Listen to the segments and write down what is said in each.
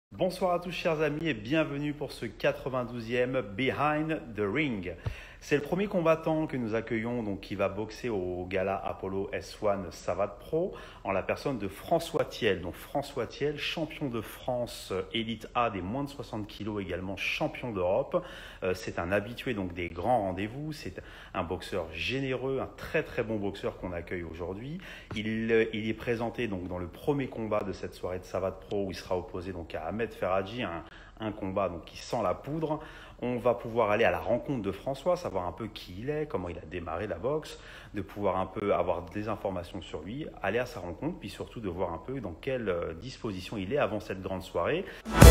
Bonsoir à tous chers amis et bienvenue pour ce 92e Behind the Ring. C'est le premier combattant que nous accueillons donc qui va boxer au gala Apollo S1 Savate Pro en la personne de François Thiel. Donc François Thiel, champion de France élite A des moins de 60 kilos, également champion d'Europe. C'est un habitué donc des grands rendez-vous, c'est un boxeur généreux, un très très bon boxeur qu'on accueille aujourd'hui. Il est présenté donc dans le premier combat de cette soirée de Savate Pro où il sera opposé donc à Ahmed Ferhaji, un combat donc qui sent la poudre. On va pouvoir aller à la rencontre de François, savoir un peu qui il est, comment il a démarré la boxe, de pouvoir un peu avoir des informations sur lui, aller à sa rencontre, puis surtout de voir un peu dans quelle disposition il est avant cette grande soirée.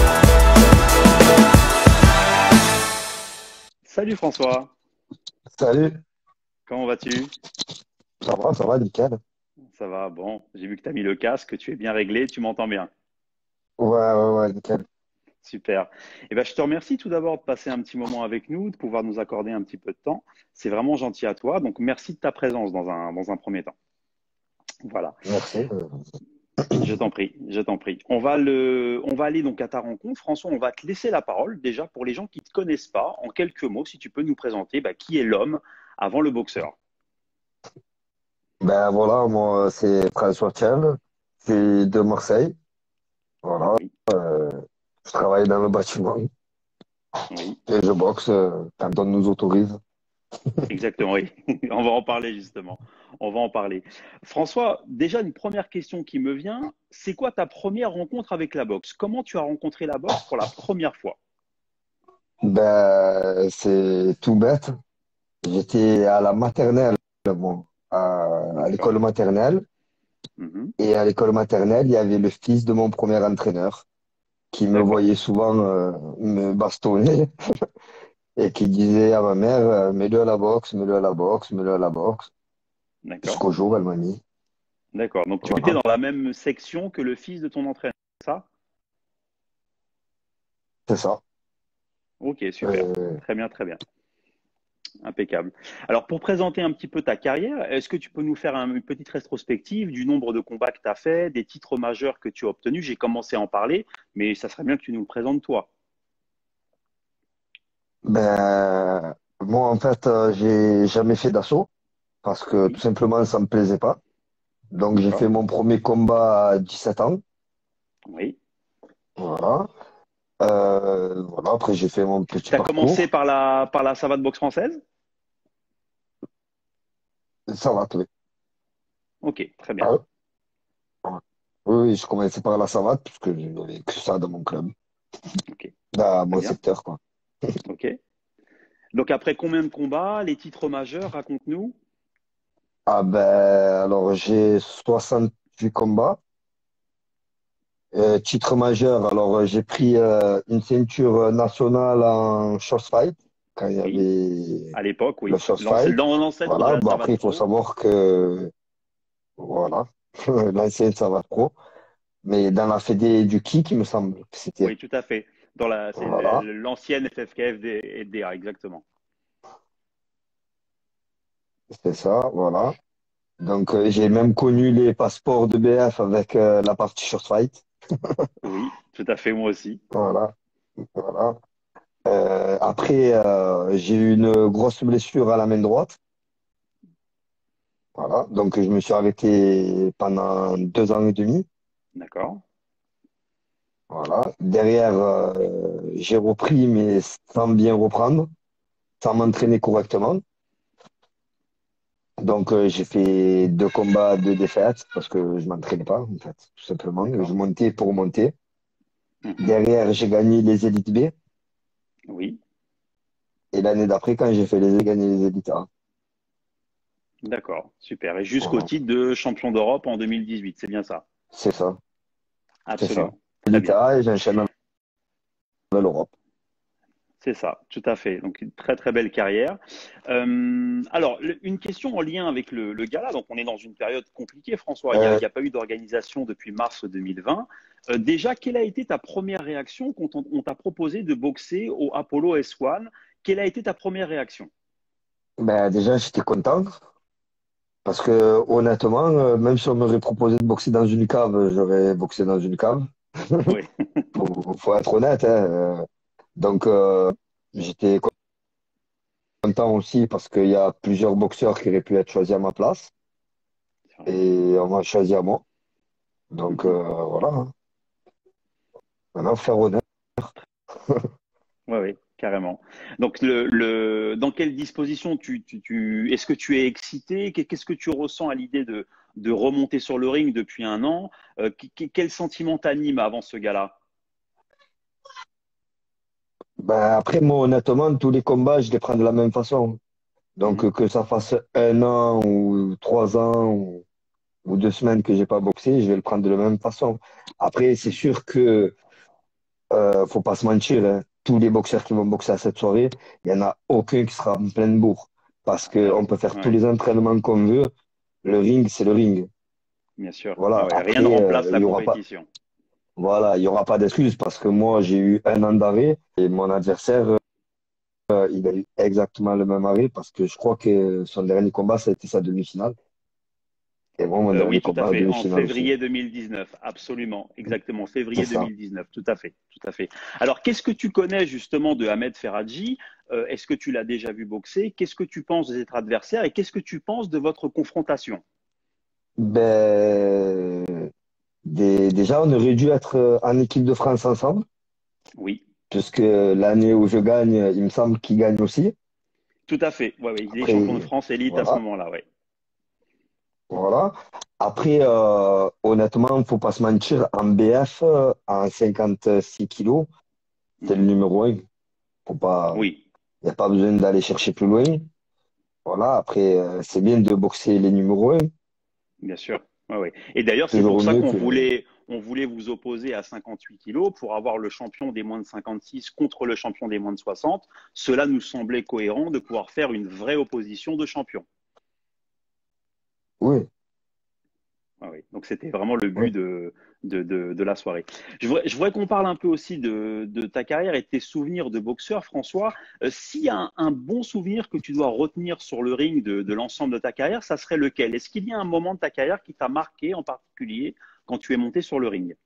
Salut François, Salut, comment vas-tu? ça va, nickel. Ça va, bon, j'ai vu que tu as mis le casque, tu es bien réglé, tu m'entends bien. Ouais, nickel. Super. Eh ben, je te remercie tout d'abord de passer un petit moment avec nous, de pouvoir nous accorder un petit peu de temps. C'est vraiment gentil à toi. Donc, merci de ta présence dans un premier temps. Voilà. Merci. Je t'en prie, je t'en prie. On va aller donc à ta rencontre. François, on va te laisser la parole. Déjà, pour les gens qui ne te connaissent pas, en quelques mots, si tu peux nous présenter qui est l'homme avant le boxeur. Ben voilà, moi, c'est François Thiel, c'est de Marseille. Voilà, Oui, je travaille dans le bâtiment oui. et je boxe quand on nous autorise. Exactement, oui. On va en parler justement. On va en parler. François, déjà une première question qui me vient, c'est quoi ta première rencontre avec la boxe? Comment tu as rencontré la boxe pour la première fois? Ben, c'est tout bête. J'étais à la maternelle, bon, à D'accord. l'école maternelle. Mhm. Et à l'école maternelle, il y avait le fils de mon premier entraîneur qui me D'accord. voyait souvent me bastonner. Et qui disait à ma mère, mets-le à la boxe, mets-le à la boxe, mets-le à la boxe. D'accord. Jusqu'au jour, elle m'a mis. D'accord. Donc tu étais Voilà, dans la même section que le fils de ton entraîneur, c'est ça? c'est ça. Ok, super. Euh, Très bien, très bien. Impeccable. Alors, pour présenter un petit peu ta carrière, est-ce que tu peux nous faire une petite rétrospective du nombre de combats que tu as fait, des titres majeurs que tu as obtenus? J'ai commencé à en parler, mais ça serait bien que tu nous le présentes toi. moi, en fait, j'ai jamais fait d'assaut parce que tout Oui, simplement, ça me plaisait pas. Donc, j'ai fait d'accord. mon premier combat à 17 ans. Oui. Voilà. Voilà. Après, j'ai fait mon petit Tu as commencé parcours. par la savate boxe française? Ça va, oui. Ok, très bien. Ah, ouais. Oui, je commençais par la savate parce que je n'avais que ça dans mon club, Ok, dans très mon bien. secteur, quoi. Ok. Donc après combien de combats, les titres majeurs, raconte-nous. Ah ben, alors j'ai 68 combats. Titre majeur, alors j'ai pris une ceinture nationale en short fight, quand il y Oui, avait à l'époque, le oui. short fight. Dans l'ancêtre de Voilà, la bon, savate après il faut pro. savoir que, voilà, l'ancienne ça va trop, mais dans la fédé du kick, il me semble que c'était. Oui, tout à fait. C'est Voilà, l'ancienne FFKF et DA, exactement. c'est ça, voilà. Donc j'ai même connu les passeports de BF avec la partie short fight. Oui, tout à fait, moi aussi. Voilà, voilà. Après, j'ai eu une grosse blessure à la main droite. Voilà, donc je me suis arrêté pendant 2 ans et demi. D'accord. Voilà. Derrière, j'ai repris, mais sans bien reprendre, sans Mhm. m'entraîner correctement. Donc j'ai fait 2 combats, 2 défaites, parce que je m'entraînais pas, en fait, tout simplement. Je D'accord. montais pour monter. Mhm. Derrière, j'ai gagné les élites B. Oui, Et l'année d'après, quand j'ai fait j'ai gagné les élites A. d'accord. Super. Et jusqu'au Voilà. titre de champion d'Europe en 2018, c'est bien ça? C'est ça, c'est ça. Absolument. Très Élite bien. A et j'enchaîne avec l'Europe. C'est ça, tout à fait. Donc une très très belle carrière. Alors une question en lien avec le gala. Donc on est dans une période compliquée, François. Il y a pas eu d'organisation depuis mars 2020. Déjà, quelle a été ta première réaction quand on t'a proposé de boxer au Apollo S1? Quelle a été ta première réaction? Déjà, j'étais content. Parce que honnêtement, même si on m'aurait proposé de boxer dans une cave, j'aurais boxé dans une cave. Oui, Faut être honnête, hein. Donc, j'étais content aussi parce qu'il y a plusieurs boxeurs qui auraient pu être choisis à ma place c'est vrai. et on m'a choisi à moi. Donc, Mhm. voilà, hein. Maintenant, faire honnête. Oui, oui, carrément. Donc, dans quelle disposition est-ce que tu es excité? Qu'est-ce que tu ressens à l'idée de remonter sur le ring depuis un an? Quel sentiment t'anime avant ce gala? Ben, après, moi, honnêtement, tous les combats, je les prends de la même façon. Donc, Mhm. que ça fasse un an ou 3 ans ou 2 semaines que j'ai pas boxé, je vais le prendre de la même façon. Après, c'est Mhm. sûr que faut pas se mentir, hein. Tous les boxeurs qui vont boxer à cette soirée, il y en a aucun qui sera en pleine bourre. Parce Ah qu'on oui, peut faire tous ouais, les entraînements qu'on veut. Le ring, c'est le ring. bien sûr. Voilà. Ah ouais, rien ne Après, remplace il la y aura pas, compétition. voilà, il y aura pas d'excuses parce que moi, j'ai eu un an d'arrêt et mon adversaire, il a eu exactement le même arrêt parce que je crois que son dernier combat, ça a été sa demi-finale. Et moi, mon dernier Oui, tout à combat, fait. En demi-finale aussi. février 2019, absolument, exactement. C'est Février ça. 2019, tout à fait, tout à fait. Alors, qu'est-ce que tu connais justement de Ahmed Ferraggi? Est-ce que tu l'as déjà vu boxer? Qu'est-ce que tu penses de cet adversaire et qu'est-ce que tu penses de votre confrontation? Ben, déjà, on aurait dû être en équipe de France ensemble, Oui, puisque l'année où je gagne, il me semble qu'il gagne aussi. tout à fait. Ouais, ouais, il est champion de Après, France élite à ce voilà, moment-là, ouais. voilà. Après, honnêtement, il faut pas se mentir, en BF, en 56 kilos, c'est le Mhm. numéro un. Faut pas, Oui, il n'y a pas besoin d'aller chercher plus loin. Voilà, après, c'est bien de boxer les numéros un. bien sûr. Ouais, ouais. Et d'ailleurs, c'est pour Toujours ça mieux que. on voulait vous opposer à 58 kilos pour avoir le champion des moins de 56 contre le champion des moins de 60. Cela nous semblait cohérent de pouvoir faire une vraie opposition de champions. Oui, Ah oui. Donc c'était vraiment le oui. but de la soirée. Je voudrais qu'on parle un peu aussi de ta carrière et de tes souvenirs de boxeur, François. S'il y a un bon souvenir que tu dois retenir sur le ring de l'ensemble de ta carrière, ça serait lequel? Est-ce qu'il y a un moment de ta carrière qui t'a marqué en particulier quand tu es monté sur le ring?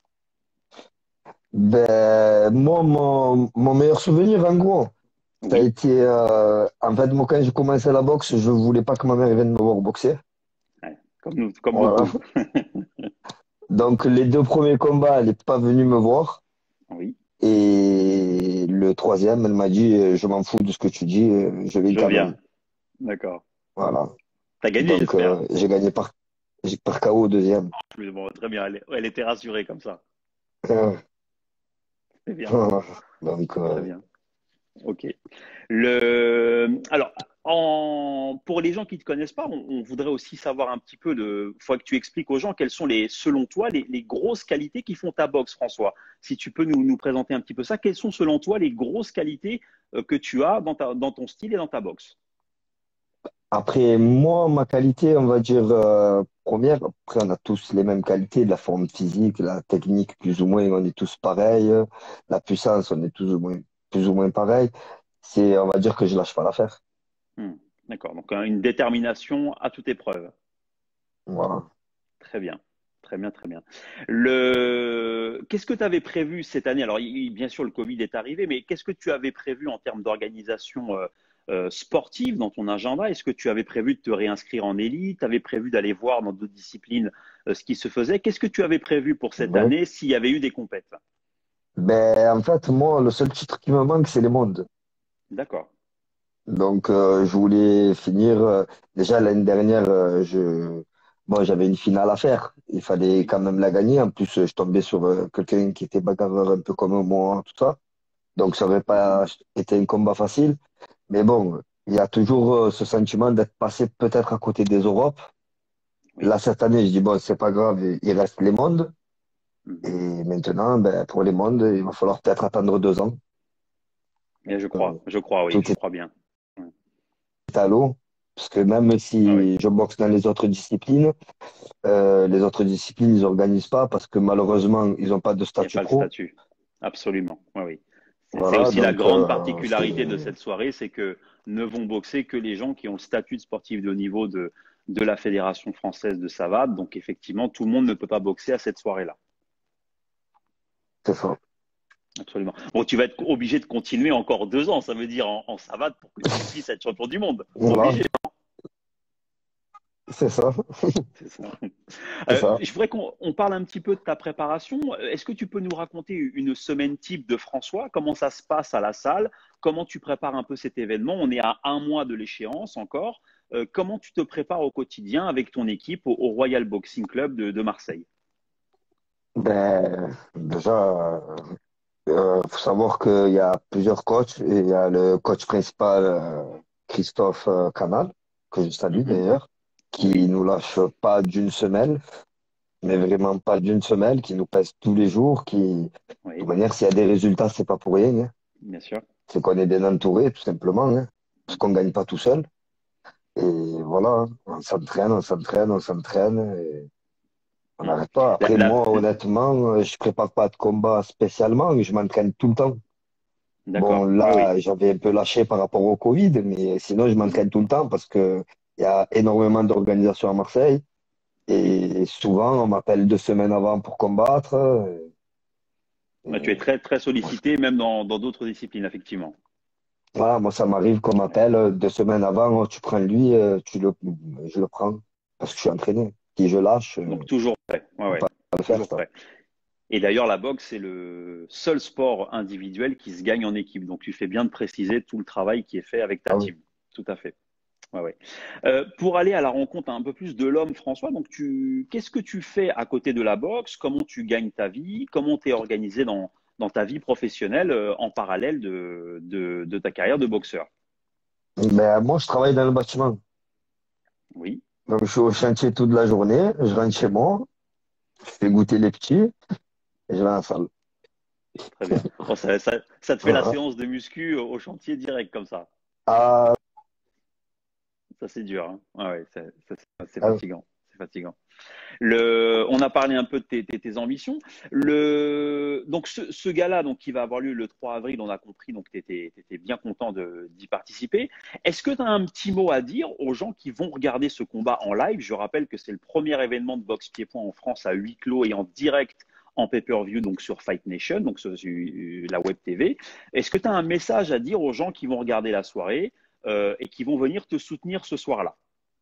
Ben, moi, mon meilleur souvenir, en gros, ça a Oui, été. En fait, moi, quand j'ai commencé la boxe, je voulais pas que ma mère vienne me voir boxer. ouais, comme nous, comme Voilà. beaucoup. Donc, les 2 premiers combats, elle n'est pas venue me voir. Oui, Et le troisième, elle m'a dit, je m'en fous de ce que tu dis, je viens je quand viens. même. D'accord. Voilà. T'as gagné, Donc, j'espère. j'ai gagné par KO au deuxième. Oui, bon, très bien. Elle était rassurée comme ça. Euh, C'est bien. voilà. Donc, Très bien. Ok. Alors, pour les gens qui ne te connaissent pas, on voudrait aussi savoir un petit peu faut que tu expliques aux gens quelles sont selon toi, les grosses qualités qui font ta boxe, François. Si tu peux nous présenter un petit peu ça, quelles sont selon toi les grosses qualités que tu as dans ton style et dans ta boxe? après, moi, ma qualité, on va dire première, après, on a tous les mêmes qualités, de la forme physique, la technique, plus ou moins, on est tous pareils. La puissance, on est plus ou moins pareil. On va dire que je lâche pas l'affaire. Hmm, d'accord. Donc, une détermination à toute épreuve. Voilà. Très bien. Très bien, très bien. Qu'est-ce que tu avais prévu cette année? Alors, bien sûr, le Covid est arrivé, mais qu'est-ce que tu avais prévu en termes d'organisation sportive dans ton agenda? Est-ce que tu avais prévu de te réinscrire en élite? Tu avais prévu d'aller voir dans d'autres disciplines ce qui se faisait? Qu'est-ce que tu avais prévu pour cette Ben, année s'il y avait eu des compètes? en fait, moi, le seul titre qui me manque, c'est les mondes. D'accord. Donc, je voulais finir. Déjà, l'année dernière, bon, j'avais une finale à faire. Il fallait Oui. quand même la gagner. En plus, je tombais sur quelqu'un qui était bagarreur un peu comme moi, tout ça. Donc, ça n'aurait Mhm. pas été un combat facile. Mais bon, il y a toujours ce sentiment d'être passé peut-être à côté des Europes. Oui. Là, cette année, je dis, bon, c'est pas grave, il reste les mondes. Et Mhm. maintenant, ben, pour les mondes, il va falloir peut-être attendre 2 ans. Et Euh, oui, tout je crois bien. Ouais. est à l'eau. Parce que même Ah oui, si je boxe dans les autres disciplines, ils n'organisent pas parce que malheureusement, ils n'ont pas de il n'y a statut pas le pro. statut. Absolument. Oui, oui. C'est Voilà, aussi la donc grande particularité de cette soirée, c'est que ne vont boxer que les gens qui ont le statut de sportif de haut niveau de la Fédération française de savate. Donc effectivement, tout le monde ne peut pas boxer à cette soirée-là. c'est ça. Absolument. Bon, tu vas être obligé de continuer encore 2 ans, ça veut dire en savate pour que tu puisses être champion du monde. Voilà, Obligé. c'est ça, C'est ça. c'est ça. Je voudrais qu'on parle un petit peu de ta préparation. Est-ce que tu peux nous raconter une semaine type de François? Comment ça se passe à la salle? Comment tu prépares un peu cet événement? On est à un mois de l'échéance encore. Comment tu te prépares au quotidien avec ton équipe au Royal Boxing Club de Marseille? Ben, déjà, faut savoir qu'il y a plusieurs coachs et il y a le coach principal, Christophe Canal, que je salue Mhm. d'ailleurs, qui Oui, nous lâche pas d'une semelle, mais vraiment pas d'une semelle, qui nous pèse tous les jours, qui, de toute oui, manière, s'il y a des résultats, c'est pas pour rien, hein. bien sûr. C'est qu'on est bien entouré, tout simplement, hein, parce qu'on gagne pas tout seul. Et voilà, hein, on s'entraîne, on s'entraîne, on s'entraîne, et on Mm. n'arrête pas. La- Après, la- moi, honnêtement, je prépare pas de combat spécialement, mais je m'entraîne tout le temps. Bon, D'accord. Oui, oui. là, j'avais un peu lâché par rapport au Covid, mais sinon, je Mhm. m'entraîne tout le temps parce que il y a énormément d'organisations à Marseille. Oui. Et souvent, on m'appelle 2 semaines avant pour combattre. Bah, tu es Et très, très moi, sollicité, même dans d'autres disciplines, effectivement. voilà, moi, ça m'arrive qu'on m'appelle 2 semaines avant, oh, tu prends lui, je le prends parce que je suis entraîné. Si je lâche, Donc, toujours prêt. Ouais, on va ouais. pas le faire, Toujours ça. prêt. Et d'ailleurs, la boxe, c'est le seul sport individuel qui se gagne en équipe. Donc, tu fais bien de préciser tout le travail qui est fait avec ta Ah oui. team. Tout à fait. Ouais, ouais. Pour aller à la rencontre un peu plus de l'homme, François, donc qu'est-ce que tu fais à côté de la boxe? Comment tu gagnes ta vie? Comment tu es organisé dans ta vie professionnelle en parallèle de ta carrière de boxeur? Mais moi, je travaille dans le bâtiment. Oui, Donc, je suis au chantier toute la journée. Je rentre chez moi, je fais goûter les petits et je vais à la salle. très bien. Bon, ça te fait la Voilà. séance de muscu au chantier direct comme ça. Ah, Ça, c'est dur, hein. Ouais, ouais, c'est ah, fatigant. C'est fatigant. On a parlé un peu de tes ambitions. Donc ce gala donc, qui va avoir lieu le 3 avril, on a compris, donc tu étais bien content d'y participer. Est-ce que tu as un petit mot à dire aux gens qui vont regarder ce combat en live? Je rappelle que c'est le premier événement de boxe pied-point en France à huis clos et en direct en pay-per-view, donc sur Fight Nation, donc sur la web TV. Est-ce que tu as un message à dire aux gens qui vont regarder la soirée et qui vont venir te soutenir ce soir-là?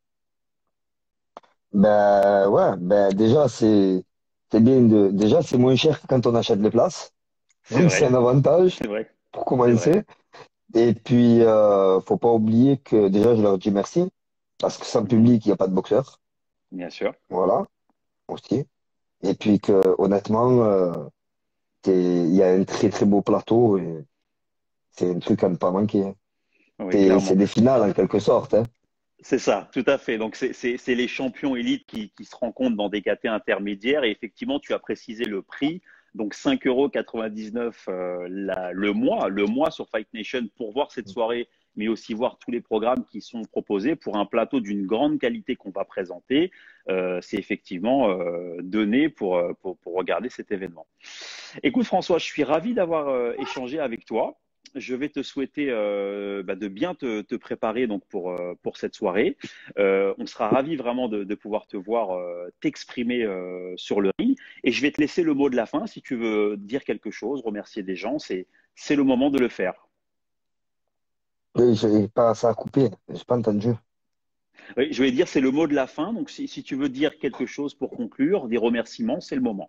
ben ouais, ben déjà c'est bien déjà c'est moins cher que quand on achète les places. C'est Donc c'est un vrai, avantage c'est vrai, pour c'est vrai, commencer. Et puis faut pas oublier que déjà je leur dis merci parce que sans Mhm. public il n'y a pas de boxeur. Bien sûr. Voilà aussi. Et puis que honnêtement il y a un très très beau plateau et c'est un truc à ne pas manquer, hein. Oui, C'est clairement. des finales en quelque sorte, hein. C'est ça, tout à fait. Donc, c'est les champions élites qui se rencontrent dans des KT intermédiaires. Et effectivement, tu as précisé le prix. Donc, 5,99 € le mois sur Fight Nation pour voir cette soirée, mais aussi voir tous les programmes qui sont proposés pour un plateau d'une grande qualité qu'on va présenter. C'est effectivement donné pour regarder cet événement. Écoute, François, je suis ravi d'avoir échangé avec toi. Je vais te souhaiter de bien te préparer donc pour cette soirée. On sera ravi vraiment de pouvoir te voir t'exprimer sur le ring. Et je vais te laisser le mot de la fin. Si tu veux dire quelque chose, remercier des gens, c'est le moment de le faire. Oui, j'ai pas ça à couper, j'ai pas entendu. Oui, je vais dire c'est le mot de la fin. Donc si tu veux dire quelque chose pour conclure, des remerciements, c'est le moment.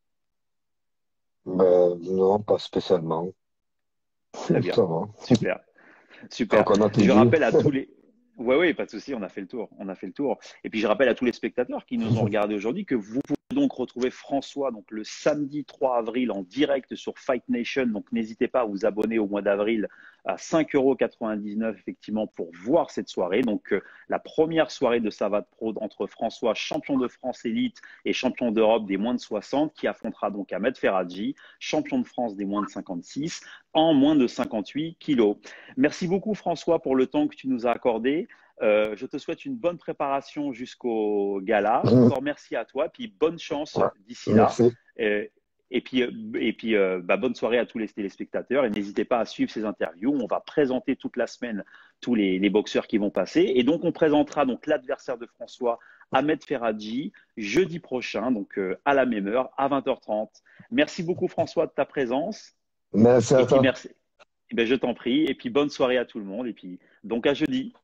Ben non, pas spécialement. Très bien. Ça va. Super. Je crois Super. qu'on a tout Je dit. rappelle à tous les. Ouais, ouais, pas de souci, on a fait le tour. On a fait le tour. Et puis je rappelle à tous les spectateurs qui nous ont regardés aujourd'hui que vous pouvez donc retrouver François donc le samedi 3 avril en direct sur Fight Nation. Donc n'hésitez pas à vous abonner au mois d'avril à 5,99 € effectivement pour voir cette soirée. Donc la première soirée de Savate Pro entre François, champion de France élite et champion d'Europe des moins de 60, qui affrontera donc Ahmed Ferraggi, champion de France des moins de 56 en moins de 58 kilos. Merci beaucoup François pour le temps que tu nous as accordé. Je te souhaite une bonne préparation jusqu'au gala. Encore merci à toi, puis bonne chance Ouais. d'ici là. Merci. Euh, et puis, bonne soirée à tous les téléspectateurs. Et n'hésitez pas à suivre ces interviews. On va présenter toute la semaine tous les boxeurs qui vont passer. Et donc, on présentera donc l'adversaire de François Ahmed Ferraggi, jeudi prochain, donc à la même heure, à 20h30. Merci beaucoup François de ta présence. Merci Et à puis toi. merci. Eh ben, je t'en prie. Et puis bonne soirée à tout le monde. Et puis donc à jeudi.